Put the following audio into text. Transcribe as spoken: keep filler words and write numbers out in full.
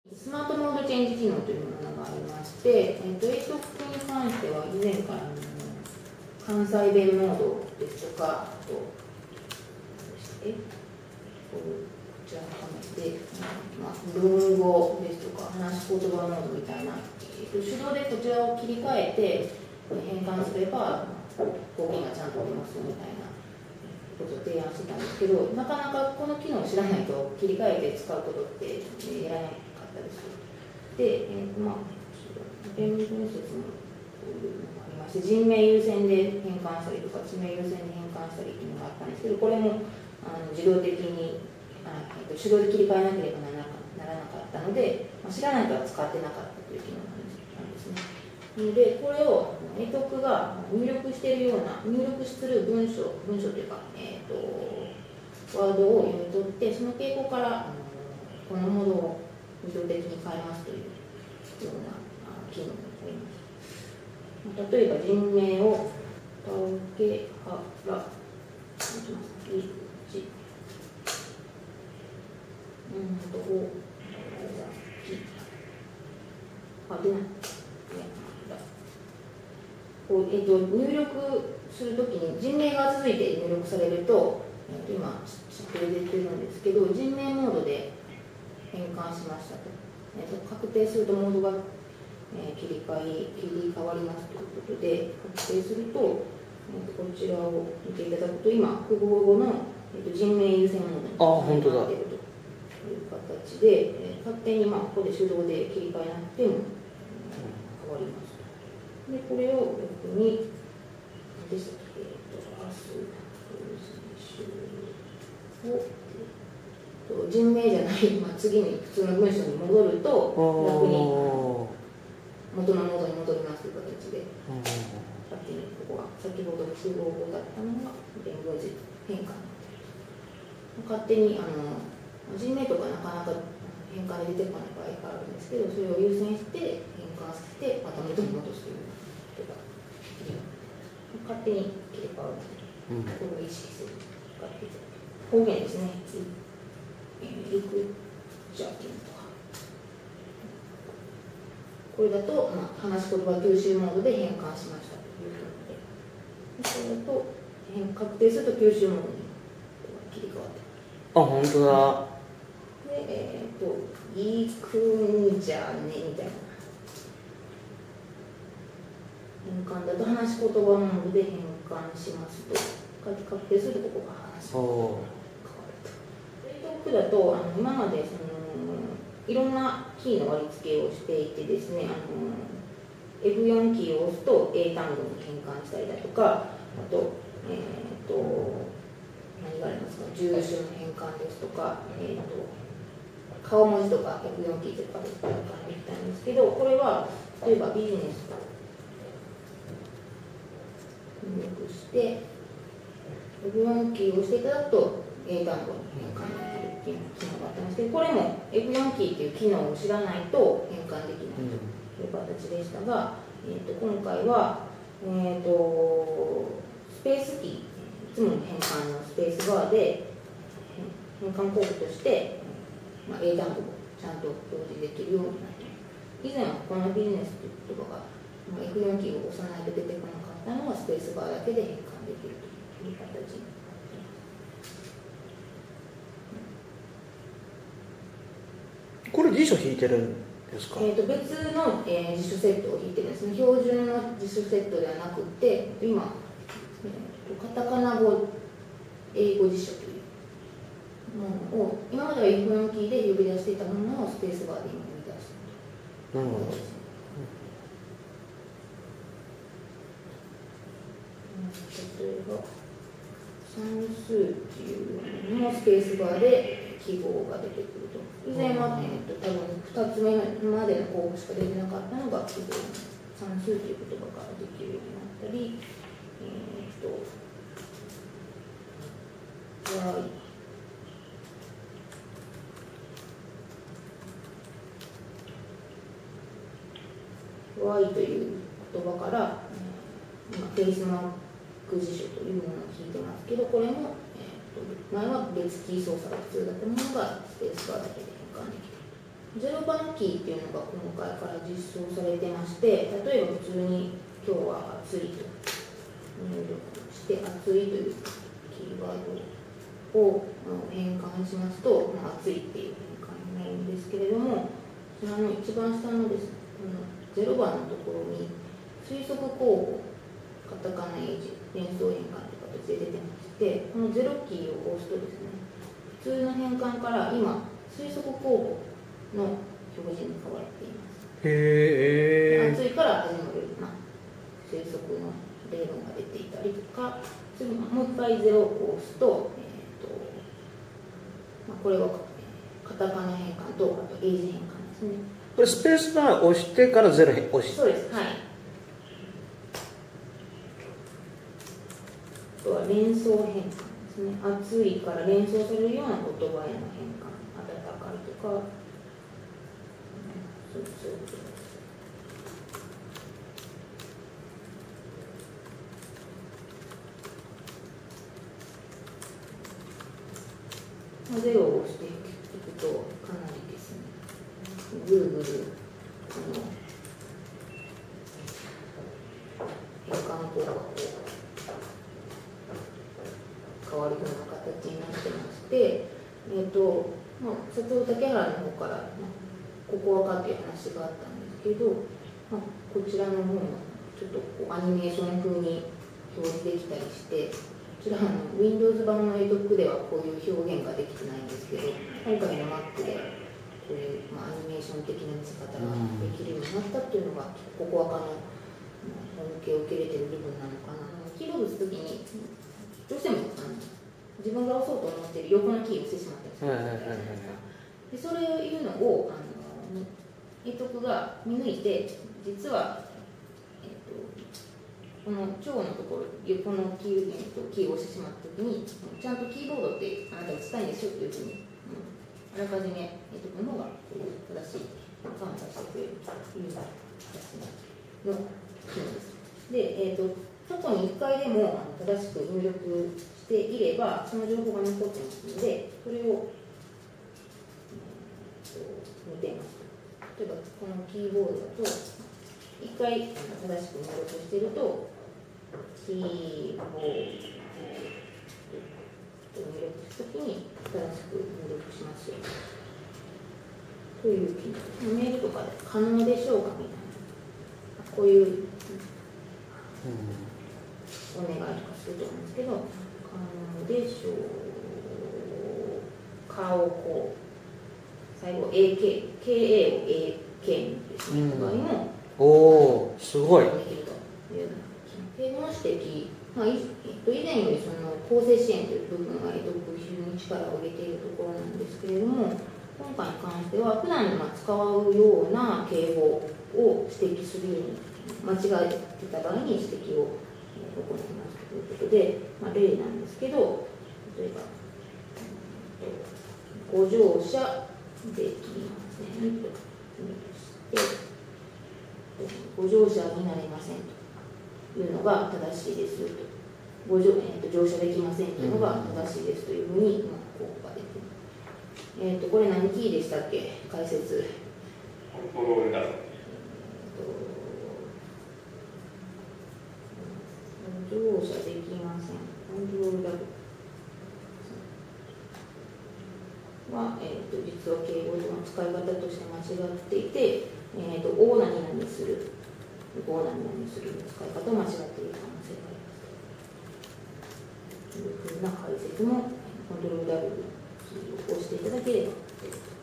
スマートモードチェンジ機能というものがありまして、えー、と エイトオク に関しては以前から関西弁モードですとか、あとえこちらの画面で、まあ、文語ですとか話し言葉モードみたいな、えー、と手動でこちらを切り替えて変換すれば語源がちゃんと出ますみたいなことを提案してたんですけど、なかなかこの機能を知らないと切り替えて使うことって、えー、やらないで、えーまあ、弁理分説もこういうのがありまして、人名優先で変換したりとか、地名優先で変換したりというのがあったんですけど、これもあの自動的にあ、えー、と手動で切り替えなければならなかったので、まあ、知らないとは使ってなかったという機能なんですね。で、これをエイトオクが入力しているような、入力する文章、文章というか、えー、とワードを読み取って、その傾向からこのモードを自動的に変えますというような機能があります。例えば人名を竹原井口うんとおあ出ないこう、えっと、入力するときに人名が続いて入力されると、えっと、今知って出てるんですけど、人名モードで変換しましたと、えー、と確定するとモードが、えー、切り替え切り替わりますということで、確定すると、えー、とこちらを見ていただくと、今国語語の、えー、と人名優先モードになっているという形で、えー、勝手に、まあ、ここで手動で切り替えなくても、うん、変わりますと。でこれを逆に何でしたっけ、えー、と明日を人名じゃない、まあ、次に普通の文章に戻ると逆に元のモードに戻りますという形で、勝手にここは先ほど記号語だったのが言語字変換、勝手にあの人名とかなかなか変換で出てこない場合があるんですけど、それを優先して変換してまた元に戻すということができる。勝手に切り替わるので、これを意識して使っていただく。方言ですね。リクチャーというのか、これだと、まあ、話し言葉吸収モードで変換しましたということで、これだと確定すると吸収モードに切り替わって、 あ、本当だ。 で、えっ、ー、といくんじゃねみたいな変換だと話し言葉モードで変換しますと、確定するとここが話し言葉だとあの今までそのいろんなキーの割り付けをしていてですね、あの エフよん キーを押すと英単語に変換したりだとか、あと、えー、と何がありますか、住所の変換ですとか、えー、と顔文字とか エフよん キーとかで変換できたんですけど、これは例えばビジネスと入力して エフよん キーを押していただくと英単語に変換できるっていう機能があったんですけど、これも エフよん キーっていう機能を知らないと変換できないという形でしたが、えー、と今回は、えー、とスペースキー、いつもの変換のスペースバーで変換コードとして、まあ、英単語をちゃんと表示できるようになっています。以前はこのビジネスという言葉が、まあ、エフよん キーを押さないと出てこなかったのがスペースバーだけで変換できるという形に。 これ辞書引いてるんですか？ えー、と別の、えー、辞書セットを引いてるんですね。標準の辞書セットではなくて、今、えー、カタカナ語英語辞書というものを、今までは エフよん キーで呼び出していたものをスペースバーで今呼び出している。なるほど。例えば算数っていうのもスペースバーで記号が出てくると。以前は、えー、と多分ふたつめまでの候補しか出てなかったのが記号算数という言葉ができるようになったり、えー、と Y Y という言葉から、えー、今フェイスマーク辞書というものを引いてますけど、これも、えー、と前は別キー操作が必要だったものがスペースバーだけで変換できるゼロ番キーっていうのが今回から実装されてまして、例えば普通に今日は暑いと入力して暑いというキーワードを変換しますと、まあ、暑いっていう変換になるんですけれども、こちらの一番下のですね、このゼロ番のところに推測候補、カタカナ英字、連想変換という形で出てまして、このゼロキーを押すとですね、普通の変換から今推測候補の表示に変わっています。 へえ。 暑いから始まる、まあ、推測の例文が出ていたりとか、次もう一回ゼロを押すと、えーとまあ、これはカタカナ変換とあと英字変換ですね。 これスペースバー押してからゼロ押して。 そうです。はい。あとは連想変換ですね。暑いから連想されるような言葉への変換、暖かいとか、そうそうそう。ゼロを押していくとかなりですね、Google この変換効果が変わるような形になってまして、えーとまあ、先ほど竹原の方から、まあ、ここはかっていう話があったんですけど、まあ、こちらの方もちょっとこうアニメーション風に表示できたりして、こちらの Windows 版の エードック ではこういう表現ができてないんですけど、今回の Mac でこういう、まあ、アニメーション的な見せ方ができるようになったっていうのが、ここはかの恩恵を受け入れている部分なのかな。キーボードするときにどうしてもあの自分が押そうと思っている横のキーを押してしまったりするじゃないですか。でそういうのをあのエードックが見抜いて、実は、えっと、この腸のところ、横のキー、えっと、キーを押してしまったときに、ちゃんとキーボードってあなたがしたいんですよというふうに、うん、あらかじめエードックの方が正しい判断してくれるという形の機能です。で、えっと過去にいっかいでも正しく入力していれば、その情報が残ってますので、それを、えー、見ています。例えば、このキーボードだと、いっかい正しく入力していると、キーボードと入力するときに正しく入力しますよという機能。メールとかで可能でしょうかみたいな、こういう、うんお願いとかすると思うんですけど、可能でしょうかをこう最後 エーケー、ケーエー を エーケー にですね、場合もおおすごい。 できるというような啓蒙指摘、まあ、以前よりその構成支援という部分が非常に力を入れているところなんですけれども、今回に関しては普段使うような敬語を指摘するように間違えてた場合に指摘を行いますということで、まあ、例なんですけど、例えば、ご乗車できませんとして、ご乗車になれませんというのが正しいですと、ご乗、えー、と乗車できませんというのが正しいですというふうに、まあ、効果が出ている。えー、とこれ何キーでしたっけ、解説。 コントロールだ。 乗車できません。コントロールダブは、えー、と実は敬語の使い方として間違っていて、えー、と大何々する、大何々するの使い方を間違っている可能性がありますというふうな解説もコントロールダブキーを押していただければ